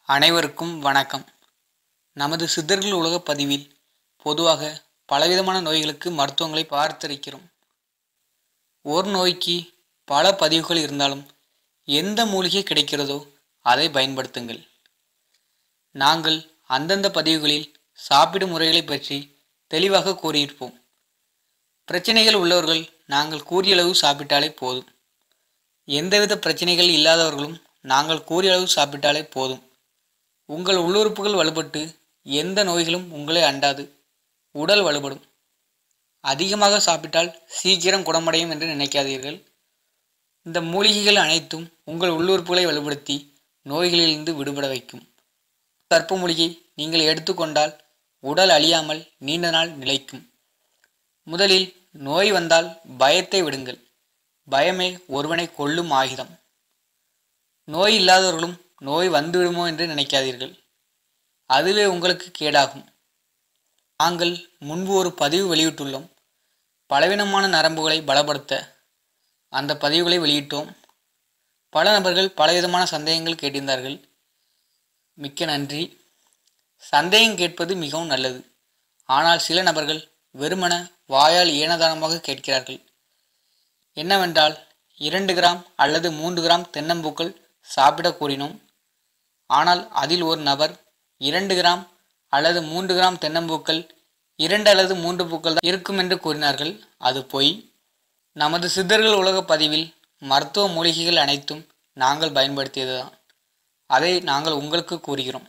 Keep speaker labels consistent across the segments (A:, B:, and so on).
A: அனைவருக்கும் வணக்கம். நமது சித்தர்கள் உலக பதிவில் பொதுவாக பலவிதமான நோய்களுக்கு மருத்துவங்களை பார்த்திருக்கிறோம். ஒரு நோய்க்கு பல பதிவுகள் இருந்தாலும் எந்த மூலிகை கிடைக்கிறதோ அதை பயன்படுத்துங்கள். நாங்கள் அந்தந்த பதிவுகளில் சாப்பிடும் முறைகளை பற்றி தெளிவாக கூறியிருப்போம். பிரச்சனைகள் உள்ளவர்கள் நாங்கள் கூறிய அளவு சாப்பிட்டாலே போதும். எந்தவித பிரச்சனைகள் இல்லாதவர்களும் நாங்கள் கூறிய அளவு சாப்பிட்டாலே போதும். உங்கள் உள்ளுறுப்புகள் வலுப்பட்டு எந்த நோய்களும் உங்களை அண்டாது. உடல் வலுப்படும். அதிகமாக சாப்பிட்டால் சீக்கிரம் குணமடையும் என்று நினைக்காதீர்கள். இந்த மூலிகைகள் அனைத்தும் உங்கள் உள்ளுறுப்புகளை வலுப்படுத்தி நோய்களிலிருந்து விடுபட வைக்கும். கற்ப மூலிகை நீங்கள் எடுத்துக்கொண்டால் உடல் அழியாமல் நீண்ட நாள் நிலைக்கும். முதலில் நோய் வந்தால் பயத்தை விடுங்கள். பயமே ஒருவனை கொல்லும் ஆயுதம். நோய் இல்லாதவர்களும் நோய் வந்துவிடுமோ என்று நினைக்காதீர்கள். அதுவே உங்களுக்கு கேடாகும். நாங்கள் முன்பு ஒரு பதிவு வெளியிட்டுள்ளோம். பலவீனமான நரம்புகளை பலப்படுத்த அந்த பதிவுகளை வெளியிட்டோம். பல நபர்கள் பலவிதமான சந்தேகங்கள் கேட்டிருந்தார்கள். மிக்க நன்றி. சந்தேகம் கேட்பது மிகவும் நல்லது. ஆனால் சில நபர்கள் வெறுமன வாயால் ஏனதானமாக கேட்கிறார்கள். என்னவென்றால் 2 கிராம் அல்லது 3 கிராம் தென்னம்பூக்கள் சாப்பிட கூறினோம். ஆனால் அதில் ஒரு நபர் 2 கிராம் அல்லது 3 கிராம் தென்னம்பூக்கள் 2 அல்லது 3 பூக்கள் தான் இருக்கும் என்று கூறினார்கள். அது பொய். நமது சித்தர்கள் உலக பதிவில் மருத்துவ மூலிகைகள் அனைத்தும் நாங்கள் பயன்படுத்தியதுதான். அதை நாங்கள் உங்களுக்கு கூறுகிறோம்.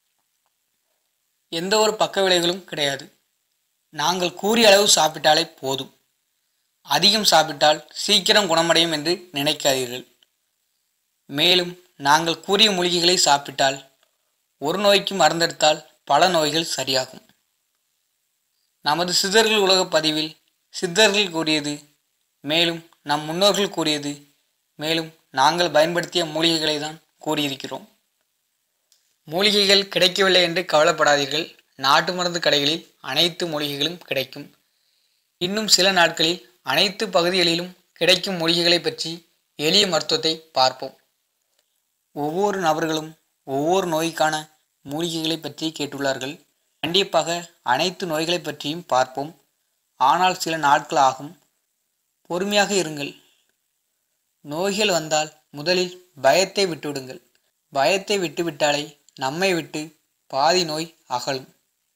A: எந்த ஒரு பக்க விளைவுகளும் கிடையாது. நாங்கள் கூறிய அளவு சாப்பிட்டாலே போதும். அதிகம் சாப்பிட்டால் சீக்கிரம் குணமடையும் என்று நினைக்காதீர்கள். மேலும் நாங்கள் கூறிய மூலிகைகளை சாப்பிட்டால் ஒரு நோய்க்கு மருந்தெடுத்தால் பல நோய்கள் சரியாகும். நமது சித்தர்கள் உலக பதிவில் சித்தர்கள் கூறியது, மேலும் நம் முன்னோர்கள் கூறியது, மேலும் நாங்கள் பயன்படுத்திய மூலிகைகளை தான் கூறியிருக்கிறோம். மூலிகைகள் கிடைக்கவில்லை என்று கவலைப்படாதீர்கள். நாட்டு மருந்து கடைகளில் அனைத்து மூலிகைகளும் கிடைக்கும். இன்னும் சில நாட்களில் அனைத்து பகுதிகளிலும் கிடைக்கும் மூலிகைகளை பற்றி எளிய மருத்துவத்தை பார்ப்போம். ஒவ்வொரு நபர்களும் ஒவ்வொரு நோய்க்கான மூலிகைகளை பற்றி கேட்டுள்ளார்கள். கண்டிப்பாக அனைத்து நோய்களை பற்றியும் பார்ப்போம். ஆனால் சில நாட்கள் ஆகும். பொறுமையாக இருங்கள். நோய்கள் வந்தால் முதலில் பயத்தை விட்டுவிடுங்கள். பயத்தை விட்டுவிட்டாலே நம்மை விட்டு பாதி நோய் அகலும்.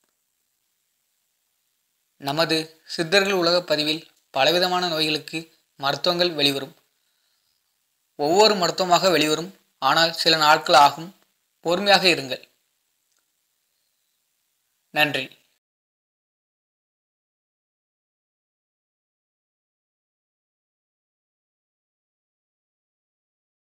A: நமது சித்தர்கள் உலக பதிவில் பலவிதமான நோய்களுக்கு மருத்துவங்கள் வெளிவரும். ஒவ்வொரு மருத்துவமாக வெளிவரும். ஆனால் சில நாட்கள் ஆகும். பொறுமையாக இருங்கள். நன்றி.